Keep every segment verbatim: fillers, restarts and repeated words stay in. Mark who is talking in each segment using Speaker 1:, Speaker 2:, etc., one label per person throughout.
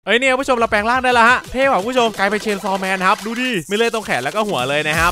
Speaker 1: เอ้ยเนี่ยผู้ชมเราแปลงร่างได้แล้วฮะเท่ว่ะผู้ชมกลายเป็นเชนซอว์แมนครับดูดิไม่เลยตรงแขนแล้วก็หัวเลยนะครับ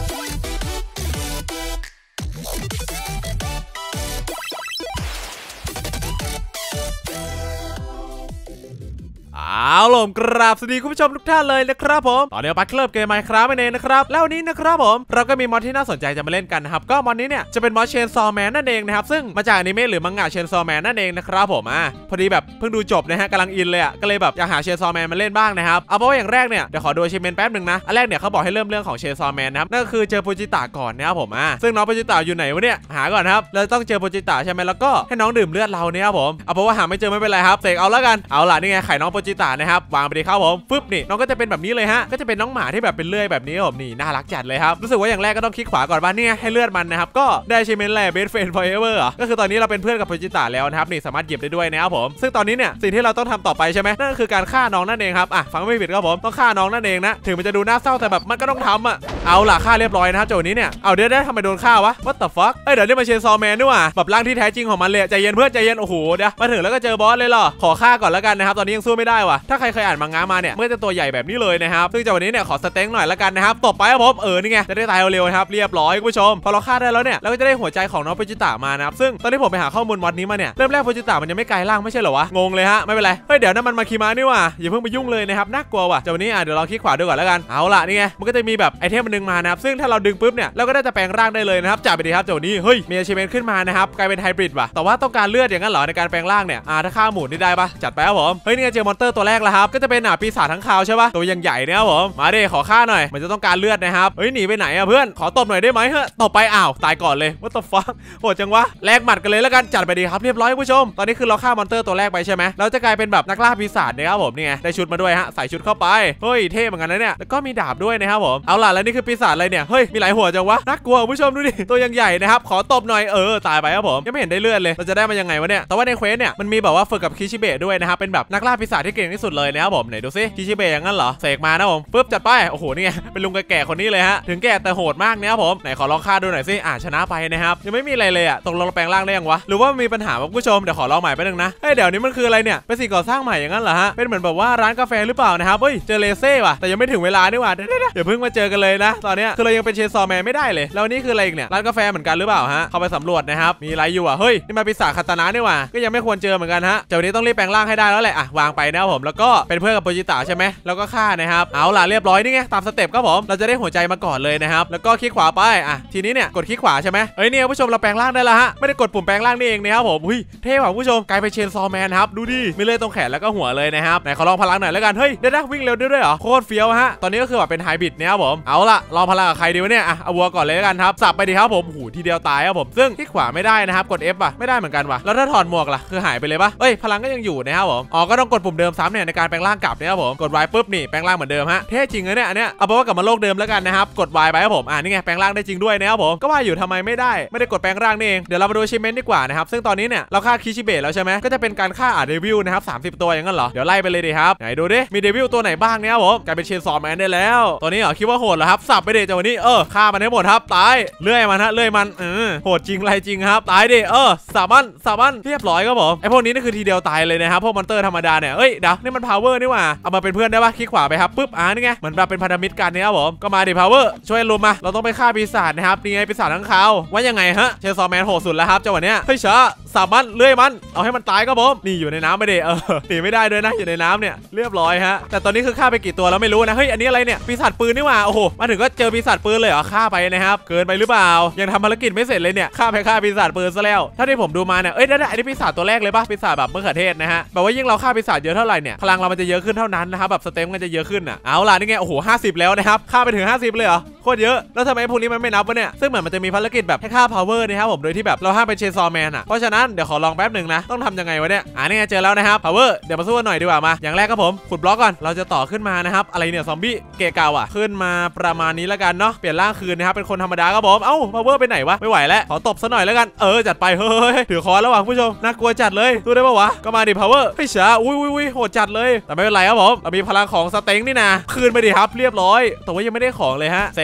Speaker 1: เอาล่ะกราบสวัสดีคุณผู้ชมทุกท่านเลยนะครับผมตอนนี้ปักเริ่มเกม Minecraft นั่นเองนะครับแล้ววันนี้นะครับผมเราก็มีมอดที่น่าสนใจจะมาเล่นกันนะครับก็มอดนี้เนี่ยจะเป็นมอดเชนซอว์แมนนั่นเองนะครับซึ่งมาจากอนิเมะหรือมังงะเชนซอว์แมนนั่นเองนะครับผมอ่ะพอดีแบบเพิ่งดูจบนะฮะกำลังอินเลยอ่ะก็เลยแบบอยากหาเชนซอว์แมนมาเล่นบ้างนะครับเอาเพราะว่าอย่างแรกเนี่ยเดี๋ยวขอดูอาชีพเมนแป๊บนึงนะอันแรกเนี่ยเขาบอกให้เริ่มเรื่องของเชนซอว์แมนนะครับนั่นก็คือเจอโปจิตะก่อนนะครับผมอ่ะซึ่งน้องโปจิตะอยู่ไหนวะเนี่ยหาก่อนครับเราต้องเจอโปจิตะใช่ไหมแล้วก็ให้น้องดื่มเลือดเราเนี่ยครับผมเอาเพราะว่าหาไม่เจอไม่เป็นไรครับเสกเอาแล้วกันเอาล่ะนี่ไงไข่น้องโปจิตะนะครับวางไปดีครับผมฟึบนี่น้องก็จะเป็นแบบนี้เลยฮะก็จะเป็นน้องหมาที่แบบเป็นเลื่อยแบบนี้ผมนี่น่ารักจัดเลยครับรู้สึกว่าอย่างแรกก็ต้องคลิกขวาก่อนบ้านนี่ให้เลือดมันนะครับก็ได้ชิมเมนแหละเบสเฟนฟอร์เอเวอร์ก็คือตอนนี้เราเป็นเพื่อนกับโปจิตะแล้วนะครับนี่สามารถหยิบได้ด้วยนะครับผมซึ่งตอนนี้เนี่ยสิ่งที่เราต้องทำต่อไปใช่ไหมนั่นก็คือการฆ่าน้องนั่นเองครับอ่ะฟังไม่ผิดครับผมต้องฆ่าน้องนั่นเองนะถึงมันจะดูน่าเศร้าแต่แบบมันก็ต้องทำอ่ะเอาล่ะฆ่าเรียบร้อยนะครับโจนี้เนี่ยเอาเดี๋ยวได้ทำไมโดนฆ่าวะ what the fuck เอ้ยเดี๋ยวนี่มาเชนซอว์แมนด้วยว่ะแบบร่างที่แท้จริงของมันเลยใจเย็นเพื่อนใจเย็นโอ้โหเดี๋ยวมาถึงแล้วก็เจอบอสเลยเหรอขอฆ่าก่อนแล้วกันนะครับตอนนี้ยังสู้ไม่ได้ว่ะถ้าใครเคยอ่านมังงะมาเนี่ยเมื่อจะตัวใหญ่แบบนี้เลยนะครับซึ่งจากวันนี้เนี่ยขอสเต็งหน่อยแล้วกันนะครับตบไปครับผมเออนี่ไงจะได้ตายเร็วๆนะครับเรียบร้อยคุณผู้ชมพอเราฆ่าได้แล้วเนี่ยเราก็จะได้หัวใจของน้องโปจิตะมานะครับซึ่งตอนที่ผมไปหาข้อมูลมอดนี้มาเนี่ยเริ่มแรกโปจิตะมันยังไม่กลายร่างไม่ใช่เหรอวะงงเลยฮะไม่เป็นไรเฮ้ยเดี๋ยวนั่นมันมาคิมะนี่ว่ะอย่าเพิ่งไปยุ่งเลยนะครับน่ากลัวว่ะจากวันนี้อ่ะเดี๋ยวเราคลิกขวาดูก่อนแล้วกันเอาล่ะนี่ไงมันก็จะมีแบบไอเทมมันดึงมานะครับซึ่งถ้าเราดึงปุ๊บเนี่ยเราก็ได้จะแปลงร่างได้เลยนะครับจับไปดีครับจากวันนี้เฮ้ยมีอาชีพขึ้นมานะครับกลายเป็นไฮบริดว่ะแต่ว่าต้องการเลือดอย่างนั้นเหรอในการแปลงร่างเนี่ยอ่าถ้าฆ่าหมูนี่ได้ปะจัดไปครับผมเฮ้ยนี่ไงเจอมอนเตอร์ตัวแรกแล้วครับก็จะเป็นอ่ะปีศาจทั้งคาวใช่ปะตัวยังใหญ่เนี่ยครับผมมาดิขอฆ่าหน่อยมันจะต้องการเลือดนะครับเฮ้ยหนีไปไหนอ่ะเพื่อนขอตบหน่อยได้ไหมเฮ้ยตบไปอ้าวตายก่อนเลย what the fuck โหดจังวะแลกหมัดกันเลยแล้วกันจัดไปดีครับเรียบร้อยผู้ชมตอนนี้คือเราฆ่ามอนเตอร์ตัวแรกไปใช่ไหมเราจะกลายเป็นแบบนักล่าปีศาจนะครับผมนี่ไงได้ชุดมาด้วยฮะใส่ชุดเข้าไปเฮ้ยเท่เหมือนกันนะเนี่ยแล้วก็มีดาบด้วยนะครับผมเอาล่ะแล้วนี่คือปีศาจอะไรเนี่ยเฮ้ยมีหลายหัวจังวะน่ากลัวผู้ชมดูดิตัวยังใหญ่นะครับขอตบหน่อยเออตายไปครับผมยังไม่เห็นได้เลือดเลยเราจะได้มายังไงวะเนี่ยแต่ว่าในเควสเนี่ยมันมีแบบว่าฝึกกับคิชิเบะด้วยนะครับเป็นแบบนักล่าปีศาจที่เก่งที่สุดเลยนะครับผมไหนดูซิคิชิเบะอย่างนั้นเหรอเสกมานะผมปึ๊บจัดไปโอ้โหนี่ไงเป็นลุงแก่ๆคนนี้เลยฮะถึงแก่แต่โหดมากนะครับผมไหนขอลองฆ่าดูหน่อยสิอ่าชนะไปนะครับยังไม่มีอะไรเลยอ่ะตกลงเราแปลงร่างได้ยังวะหรือว่ามีปัญหากับผู้ชมเดี๋ยวขอลองใหม่ไปหนึ่งนะเฮ้ยเดี๋ยวนี้มันคืออะไรเนี่ยเป็นสิ่งก่อสร้างใหม่อย่างนั้นเหรอฮะเป็นเหมือนแบบว่าร้านกาแฟหรือเปล่านะครับเฮ้ยเจอเลเซ่ว่ะแต่ยังไม่ถึงเวลานี่หว่าเดี๋ยวเดี๋ยวเพิ่งมาเจอกันเลยนะตอนนี้คือเรายังเป็นเชนซอว์แมนไม่ได้เลยแล้วนี่คืออะไรอีกเนี่ยร้านกาแฟเหมือนกันหรือเปล่าฮะเข้าไปสำรวจนะครับมีอะไรอยู่อ่ะเฮ้ยนี่มาปีศาจคาตานะนี่หว่าก็ยังไม่ควรเจอเหมือนกันฮะเจ้านี้ต้องรีบแปลงร่างให้ได้แล้วแหละอ่ะวางไปนะครับผมแล้วก็เป็นเพื่อนกับโปจิตะใช่ไหมแล้วก็ฆ่านะครับเอาล่ะเรียบร้อยนี่ไงตามสเต็ปครับผมเราจะได้หัวใจมาก่อนเลยนะครับแล้วก็คลิกขวาไปอ่ะทีนี้เนี่ยกดคลิกขวาใช่ไหมเอ้ยเนี่ยผู้ชมเราแปลงร่างได้แล้วฮะไม่ได้กดปุ่มแปลงร่างนี่เองนะครับผมอุ้ยเท่ว่ะผู้ชมกลายเป็นเชนซอว์แมนครับดูดิมีเลยตรงแขนแล้วก็หัวเลยนะครับไหนขอลองพลังหน่อยแล้วกันเฮ้ยได้ได้วิ่งเร็วด้วยเหรอโคตรเฟี้ยวฮะตอนนี้ก็คือแบบเป็นไฮบริดเนี่ยครับผมเอาล่ะลองพลังกับใครดีวะเนี่ยอ่ะเอาวัวก่อนเลยแล้วกันครับสับไปดีครับผมหูทีเดียวตายครับผมซึ่งคลิกขวาไม่ได้นะครับกด F อ่ะไม่ได้เหมือนกันว่ะแล้วถ้าถอดหมวกล่ะคือหายไปเลยปะเอ้ยพลังก็ยังอยู่นะครับผมอ๋อก็ต้องกดปุ่มเดิมซ้ำเนี่ยในการแปลงร่างกลับนะครับผมกด Y ปุ๊บนี่แปลงร่างเหมือนเดิมฮะเท่จริงเลยเนี่ยอันเนี้ยเอาเป็นว่ากลับมาโลกเดิมแล้วกันนะครับกด Y ไปครับผมอ่านี่ไงแปลงร่างได้จริงด้วยนะครับผมก็ว่าอยู่ทำไมไม่ได้ไม่ได้กดแปลงร่างนี่เองเดี๋ยวเรามาดูชิมเมนต์ดีกว่านะครับซึ่งตอนนี้เนี่ยเราฆ่าคิชิเบะแล้วใช่ไหมก็จะเป็นการฆ่าอาเดวิลนะครับสามสิบตัวอย่างนั้นเหรอเดี๋ยวไล่ไปเลยดิครับไหนดูดิมีเดวิลตัวไหนบ้างเนี่ยครับผมกลายเป็นเชนซอว์แมนได้แล้วตัวนี้เหรอคิดว่าโหดเหรอครับสับไปเดจังวันนี้เออฆ่ามันให้หมดครับตายเลื่อยมันฮะเลื่อยมันเออโหดจริงไรจริงครับตายดิเออสามันสามันเรียบร้อยครับผมไอพวกนี้นี่คือทีเดียวตายเลยนะครับพวกมอนเตอร์ธรรมดาเนี่ยเอ้ยเดี๋ยวนี่มันพาวเวอร์นี่หว่าเอามาเป็นเพื่อนได้ปะคลิกขวาไปครับปุ๊บอ่านี่ไงเหมือนแบบเป็นพันธมิตรกันเนี่ยครับผมก็มาดิพาวเวอร์ช่วยรวมมาเราต้องไปฆ่าปีศาจนะครับนี่ไงปีศาจทั้งเขาว่ายังไงฮะเชนซอว์แมนโหดสุดแล้วครับจังหวะเนี้ยเฮ้ยช้าสามันเลื่อยมันเอาให้มันตายครับผมนี่อยู่ในน้ำไม่ได้เออหนีไม่ได้ด้วยนะอยู่ในน้ำเนี่ยเรียบร้อยฮะแต่ตอนนี้คือฆ่าไปกี่ตัวแล้วไม่รู้นะเฮ้ยอันนี้อะไรเนี่ยปีศาจปืนนี่หว่าโอ้โหมาถึงก็เจอปีศาจปืนเลยเหรอฆ่าไปนะครับเกินไปหรือเปล่ายังทำภารกิจไม่เสร็จเลยเนี่ยฆ่าไปฆ่าปีศาจปืนซะแล้วถ้าที่ผมดูมาเนี่ยเอ้ยได้อันนี้ปีศาจตัวแรกเลยป่ะปีศาจแบบมะเขือเทศนะฮะแบบว่ายิ่งเราฆ่าปีศาจเยอะเท่าไหร่เนี่ยพลังเรามันจะเยอะขึ้นเท่านั้นนะครับแบบสเต็มมันจะเยอะขึ้นอ่ะเอาล่ะนี่ไงโอ้โหห้าสิบแล้วนะครับฆ่าไปถึงห้าสิบเลยเหรอโคตรเยอะแล้วทำไมพวกนี้มันไม่นับวะเนี่ยซึ่งเหมือนมันจะมีภารกิจแบบให้ฆ่า power นะครับผมโดยที่แบบเราห้ามเป็นเชนซอว์แมนอ่ะเพราะฉะนั้นเดี๋ยวขอลองแป๊บหนึ่งนะต้องทำยังไงวะเนี่ยอ่านี่ไงเจอแล้วนะครับ power เดี๋ยวมาสู้กันหน่อยดีกว่ามาอย่างแรกครับผมขุดบล็อกก่อนเราจะต่อขึ้นมานะครับอะไรเนี่ยซอมบี้เกะเก่าอ่ะขึ้นมาประมาณนี้แล้วกันเนาะเปลี่ยนร่างคืนนะครับเป็นคนธรรมดาครับผมเอ้า power ไปไหนวะไม่ไหวแล้วขอตบซะหน่อยแล้วกันเออจัดไปเฮ้ยถือคอแล้วว่ะผู้ชมน่ากลัวจัดเลยสู้ได้ปะวะก็มาดิ power เฮ้ยช้าอุ้ยอุ้ยโหดจัดเลยแต่ไม่เป็นไรครับผมเรามีพลังของสเต็งนี่นะคืนไปดิครับเรียบร้อยแต่ว่ายังไม่ได้ของเลยฮะเสก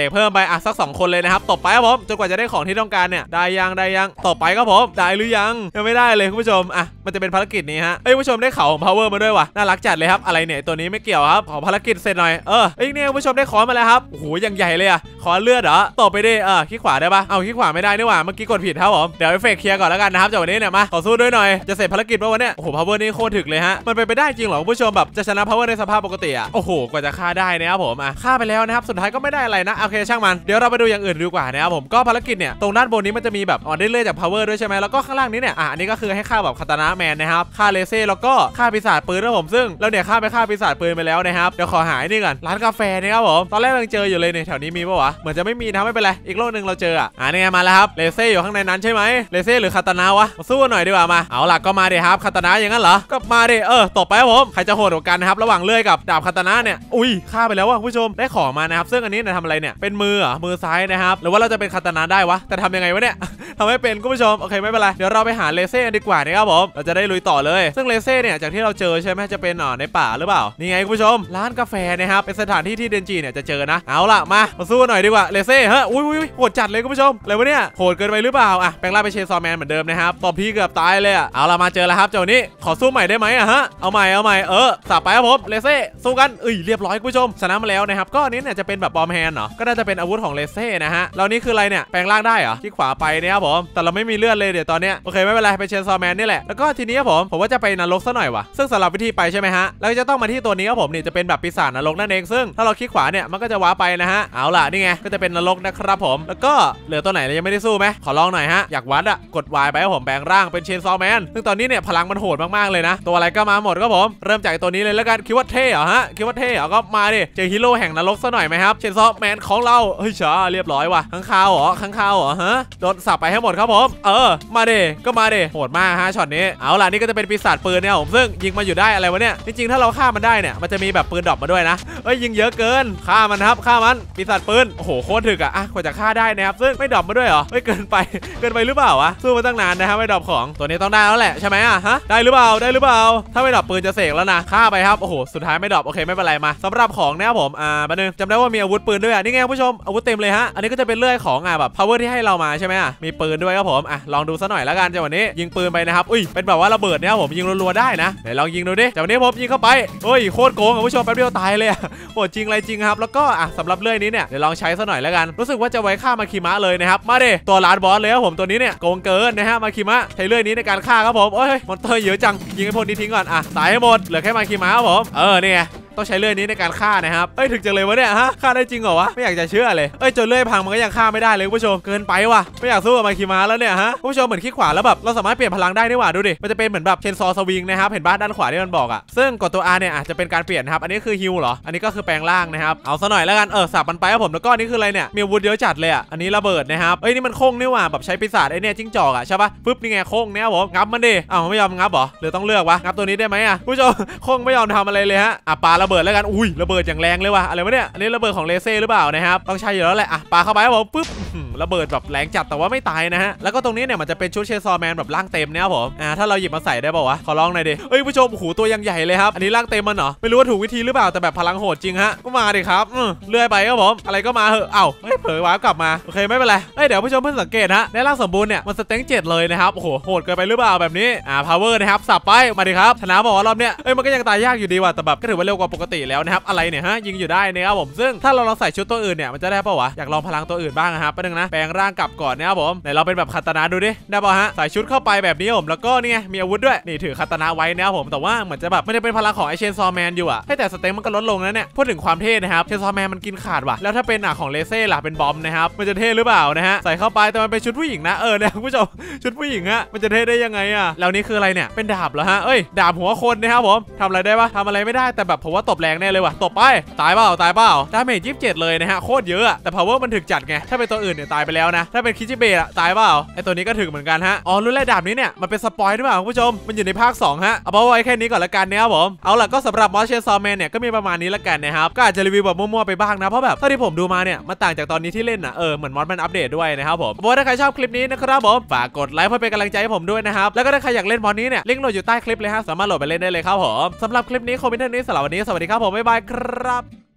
Speaker 1: กเพิ่มไปอ่ะสักสองคนเลยนะครับตบไปครับผมจนกว่าจะได้ของที่ต้องการเนี่ยได้ยังได้ยังต่อไปครับผมได้หรือยังยังไม่ได้เลยคุณผู้ชมอ่ะมันจะเป็นภารกิจนี้ฮะเอ้ยผู้ชมได้เขาของ power มาด้วยว่ะน่ารักจัดเลยครับอะไรเนี่ยตัวนี้ไม่เกี่ยวครับขอภารกิจเสร็จหน่อยเออไอ้เนี่ยผู้ชมได้ขอมาแล้วครับโอ้โหยังใหญ่เลยอ่ะขอเลือดเหรอต่อไปดิเออขี้ขวาได้ปะเอาขี้ขวาไม่ได้นี่หว่าเมื่อกี้กดผิดครับผมเดี๋ยวเอฟเฟกต์เคลียร์ก่อนแล้วกันนะครับจากวันนี้เนี่ยมาขอสู้ด้วยหน่อยจะเสร็จภารกิจป่ะวันเนี้ยโอ้โห power นี่โคตรถึกเลยฮะมันเป็นไปได้จริงเหรอผู้ชมแบบจะชนะ power ในสภาพปกติอ่ะโอ้โหกว่าจะฆ่าได้นะครับผมอ่ะฆ่าไปแล้วนะครับสุดท้ายก็ไม่ได้อะไรนะโอเคช่างมันเดี๋ยวเราไปดูอย่างอื่นดีกว่านะครับผมก็ภารกิจเนี่ยตรงด้านบนนี้มันจะมีแบบอ๋อได้เลื่อยจาก power ด้วยใช่ไหมแล้วก็ข้างล่างนี้เนี่ยอ่ะอันนี้ก็คือให้ฆ่าแบบคาตานะแมนนะครับฆ่าเลเซ่แล้วก็ฆ่าปีศาจปืนนะผมซึ่งเราเนี่ยฆ่าไปฆ่าปีศาจปืนไปแล้วนะครับเดี๋ยวขอหายนี่ก่อนร้านกาแฟนะครับผมตอนแรกยังเจออยู่เลยเนี่ยแถวนี้มีปะวะเหมือนจะไม่มีนะไม่เป็นไรอีกโลกนึงเราเจออ่ะอ่านี่มาแล้วครับเลเซ่อยู่ข้างในนั้นใช่ไหมเลเซ่หรือคาตานะวะมาสู้กันหน่อยดีกว่ามาเอาล่ะก็มาดิครับคาตานะอย่างนั้นเหรอก็มาดิเออตบไปครับผมใครจะโหดกว่ากันนะครับระหว่างเลื่อยกับดาบคาตานะเนี่ยอุ้ยฆ่าไปแล้วว่ะผู้ชมได้ของมานะครับซึ่งอันนี้เนี่ยทำอะไรเนี่ยเป็นมือเหรอมือซ้ายนะครับหรือว่าเราจะเป็นคาตานะได้วะแต่ทำยังไงวะเนี่ยทำให้เป็นคุณผู้ชมโอเคไม่เป็นไรเดี๋ยวเราไปหาเลเซ่ดีกว่านะครับผมเราจะได้ลุยต่อเลยซึ่งเลเซ่เนี่ยจากที่เราเจอใช่ไหมจะเป็นอ๋อในป่าหรือเปล่านี่ไงคุณผู้ชมร้านกาแฟนะครับเป็นสถานที่ที่เดนจีเนี่ยจะเจอนะเอาล่ะมามาสู้หน่อยดีกว่าเลเซ่ฮะอุ้ยอุ้ยโหดจัดเลยคุณผู้ชมอะไรวะเนี่ยโหดเกินไปหรือเปล่าอ่ะแปลงร่างเป็นเชนซอแมนเหมือนเดิมนะครับตบพี่เกือบตายเลยอ่ะเอาล่ะมาเจอแล้วครับเจ้านี้ขอสู้ใหม่ได้ไหมอ่ะฮะเอาใหม่เอาใหม่เออสับไปครับผมเลเซ่สู้กันเอ้ยเรียบร้อยคุณผู้ชมชนะมาแล้วนะครับก็อันนี้เนี่ยจะเป็นแบบบอมแฮนเหรอก็น่าจะเป็นอาวุธของเลเซ่นะฮะแล้วนี่คืออะไรเนี่ยแปลงร่างได้เหรอที่ขวาไปเนี่ยครับผมแต่เราไม่มีเลือดเลยเดี๋ยวตอนเนี้ยโอเคไม่เป็นไรเป็นเชนซอแมนนี่แหละแล้วก็ทีนี้ครับผมผมว่าจะไปนรกซะหน่อยวะซึ่งสำหรับวิธีไปใช่ไหมฮะเราจะต้องมาที่ตัวนี้ครับผมนี่จะเป็นแบบปีศาจนรกนั่นเองซึ่งถ้าเราคลิกขวาเนี่ยมันก็จะว้าไปนะฮะเอาล่ะนี่ไงก็จะเป็นนรกนะครับผมแล้วก็เหลือตัวไหนเรายังไม่ได้สู้ไหมขอลองหน่อยฮะอยากวัดอะกด Y ไปครับผมแปลงร่างเป็นเชนซอแมนซึ่งตอนนี้เนี่ยพลังมันโหดมากๆเลยนะตัวอะไรก็มาหมดครับผมเริ่มจากตัวนี้เลยแล้วกันคิดว่าเท่เหรอฮะคิดว่าเท่เหรอก็มาดิเจอฮีโร่แห่งนรกซะหน่อยไหมครับเชนซอแมนของเราเฮ้ยช้าเรียบร้อยว่ะข้างคาวเหรอข้างคาวเหรอฮะโดนสับไปให้หมดครับผมเออมาดิก็มาดิโหดมากฮะช็อตนี้เอาล่ะนี่ก็จะเป็นปีศาจปืนเนี่ยผมซึ่งยิงมาอยู่ได้อะไรวะเนี่ยจริงๆถ้าเราฆ่ามันได้เนี่ยมันจะมีแบบปืนดรอปมาด้วยนะเอ้ยยิงเยอะเกินฆ่ามันครับฆ่ามันปีศาจปืนโอ้โหโคตรถึกอะอ่ะกว่าจะฆ่าได้นะครับซึ่งไม่ดรอปมาด้วยเหรอไม่เกินไปเกินไปหรือเปล่าวะสู้มาตั้งนานนะครับไม่ดรอปของตัวนี้ต้องได้แล้วแหละใช่ไหมอ่ะฮะได้หรือเปล่าได้หรือเปล่าถ้าไม่ดรอปปืนจะเสกแล้วนะฆ่าไปครับโอ้โหสุดท้ายไม่ดรอปโอเคไม่เป็นไรมาสำหรับของนะครับผมอ่าบันนึงจำได้ว่ามีอาวุธปืนด้วยอ่ะนี่ไงผู้ชมอาวุธเต็มเลยฮะอันนี้ก็จะเป็นเลื่อยของอ่ะแบบ power ที่ให้เรามาใช่ไหมอ่ะมีปืนด้วยครับผมอ่ะลองดูซะหน่อยแล้วกันจังหวะนี้ยิงปืนไปนะครับอุ้ยเป็นแบบว่าระเบิดเนี่ยผมยิงรัวๆได้นะไหนลองยิงดูดิจังหวะนี้ผมยิงเข้าไปโอ้ยโคตรโกงผู้ชมแป๊บเดียวตายเลยโหดจริงอะไรจริงครับแล้วก็อ่ะสำหรับเลื่อยนี้เนี่ยเดี๋ยวลองใช้ซะหน่อยแล้วกันรู้สึกว่าจะไว้ฆ่ามาคิมะเลยนะครับมาดิตัวล้านบอสเลยครับผมตัวนี้เนี่ยโกงเกินนะฮะมาคิมะใช้เลื่อยนี้ในการฆ่าครับผมโอ้ยมอนเตอร์เยอะจังยิงไอ้พวกนี้ทิ้งก่อนอ่ะตายให้หมดเหลือแค่มาคิมะครับผมเออเนี่ยต้องใช้เลื่อยนี้ในการฆ่านะครับเอ้ยถึงจังเลยวะเนี่ยฮะฆ่าได้จริงเหรอวะไม่อยากจะเชื่อเลยเอ้ยจนเลื่อยพังมันก็ยังฆ่าไม่ได้เลยคุณผู้ชมเกินไปว่ะไม่อยากสู้กับมาคิมะแล้วเนี่ยฮะคุณผู้ชมเหมือนขี้ขวาแล้วแบบเราสามารถเปลี่ยนพลังได้นี่หว่าดูดิมันจะเป็นเหมือนแบบเชนซอสวิงนะครับเห็นบ้านด้านขวาที่มันบอกอ่ะซึ่งกดตัว R เนี่ยอาจจะเป็นการเปลี่ยนนะครับอันนี้คือฮิลเหรออันนี้ก็คือแปลงร่างนะครับเอาซะหน่อยแล้วกันเออสับมันไปครับผมแล้วก็นี่คืออะไรเนี่ยมีอาวุธเยอะจัดเลยอ่ะอันนี้ระเบิดนะครับเอ้ยนี่มันโค้งนี่หว่าแบบใช้ปีศาจไอ้เนี่ยจิ้งจอกอ่ะใช่ปะปึ๊บนี่ไงโค้งเนี่ยผมงับมันดิอ้าวไม่ยอมงับเหรอหรือต้องเลือกวะงับตัวนี้ได้ไหมอ่ะคุณผู้ชมโค้งไม่ยอมทำอะไรเลยฮะอ่ะปาระเบิดแล้วกันอุ้ยระเบิดอย่างแรงเลยว่ะอะไรวะเนี่ยอันนี้ระเบิดของเลเซ่หรือเปล่านะครับต้องใช้อยู่แล้วแหละอ่ะปาเข้าไปครับผมปึ๊บระเบิดแบบแรงจัดแต่ว่าไม่ตายนะฮะแล้วก็ตรงนี้เนี่ยมันจะเป็นชุดเชนซอแมนแบบร่างเต็มเนี่ยครับผมอ่าถ้าเราหยิบมาใส่ได้ป่าววะขอลองหน่อยดิเอ้ยผู้ชมหูตัวยังใหญ่เลยครับอันนี้ร่างเต็มมันเหรอไม่รู้ว่าถูกวิธีหรือเปล่าแต่แบบพลังโหดจริงฮะก็มาดิครับเลื่อยไปครับผมอะไรก็มาเหอะเอ้าเฮ้ยเผลอว้ากลับมาโอเคไม่เป็นไรเอ้ยเดี๋ยวผู้ชมเพิ่งสังเกตฮะในร่างสมบูรณ์เนี่ยมันสเต็งเจ็ดเลยนะครับโอ้โหโหดเกินไปหรือเปล่าแบบนี้อ่าพาวเวอร์นะครับสับไปมาดิครับชนะบอกว่ารอบเนี้ยเอ้ยมันก็ยังตายยากอยู่ดีว่ะแต่แบบก็ถือว่าเร็วกว่าปกติแล้วนะครับอะไรเนี่ยฮะยิงอยู่ได้นะครับผมซึ่งถ้าเราลองใส่ชุดตัวอื่นเนี่ยมันจะได้ป่าววะอยากลองพลังตัวอื่นบ้างนะครับแป๊บนึงนะแปลงร่างกลับก่อนนะครับผมไหนเราเป็นแบบคาตานะดูดิได้ป่ะฮะใส่ชุดเข้าไปแบบนี้ผมแล้วก็เนี่ยมีอาวุธด้วยนี่ถือคาตานะไว้นะครับผมแต่ว่าเหมือนจะแบบไม่ได้เป็นพลังของไอเชนซอแมนอยู่อะให้แต่สเต็งมันก็ลดลงนะเนี่ยพูดถึงความเท่นะครับเชนซอแมนมันกินขาดว่ะแล้วถ้าเป็นอ่ะของเลเซ่ล่ะเป็นบอมนะครับมันจะเท่หรือเปล่านะฮะใส่เข้าไปแต่มันเป็นชุดผู้หญิงนะเออเนี่ยคุณผู้ชมชุดผู้หญิงอะมันจะเท่ได้ยังไงอะแล้วนี่คืออะไรเนี่ยเป็นดาบเหรอฮะเอ้ยดาบหัวคนนะครับผมทำอะไรได้ปะทำอะไรไม่ได้แต่แบบผมว่าตบแรงแน่เลยว่ะตบไปตายเปล่าตายเปล่าดาเมจยี่สิบเจ็ดเลยนะฮะโคตรเยอะแต่ power มันถึกจัดไงถ้าเป็นตัวอื่นเนี่ยตายไปแล้วนะถ้าเป็นคิจิเบะอะตายเปล่าไอตัวนี้ก็ถึกเหมือนกันฮะอ๋อรุ่นแรกดาบนี้เนี่ยมันเป็นสปอยล์หรือเปล่าคุณผู้ชมมันอยู่ในภาคสองฮะเอาไว้แค่นี้ก่อนละกันนะครับผมเอาล่ะก็สำหรับมอสเชนซอแมนเนี่ยก็มีประมาณนี้ละกันนะครับก็อาจจะรีวิวแบบมั่วๆไปบ้างนะเพราะแบบเท่าที่ผมดูมาเนี่ยมันต่างจากตอนนี้ที่เล่นอ่ะเออเหมือนมอสมันอัปเดตด้วยนะครับผมบอกว่าถ้าใครชอบคลิปนี้นะครับผมฝากกดไลค์เพื่อเป็นกำลังใจให้ผมด้วยนะครับแล้วก็ถ้าใครอยากเล่นมอสนี้เนี่ยลิงก์โหลดอยู่ใต้คลิปเลยฮะสามารถโหลดไปเล่นได้เลยครับผมสำหรับคลิปนี้คอมเมนต์นี้สำหรับวันนี้สวัสดีครับผมบ๊ายบายครับ